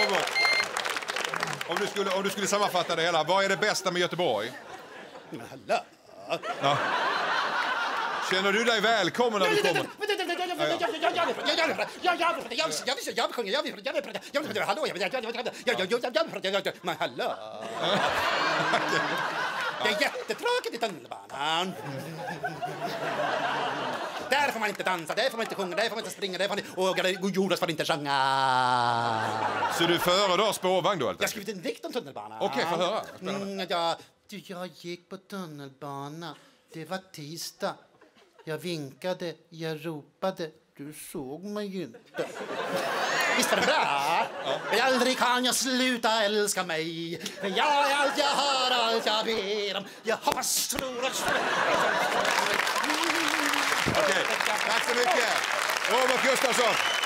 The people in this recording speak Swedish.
Robert. Om du skulle sammanfatta det hela, vad är det bästa med Göteborg? Men hallå. Ja. Känner du dig välkommen när du kommer? Men hallå. Det är jättetråkigt i tunnelbanan. Där får man inte dansa, där får man inte sjunga, där får man inte springa, där får man inte... Och Jonas får inte sjunga. Så du föredrar spårvagn då? Jag har skrivit en dikt om tunnelbanan. Okej, få höra. Jag gick på tunnelbana. Det var tisdag. Jag vinkade, jag ropade. Du såg mig ju inte. Visst var det bra? Ja. Aldrig kan jag sluta älska mig. För jag är allt jag har, allt jag ber om. Jag hoppas, tror att... Okej, tack så mycket. Robert Gustafsson.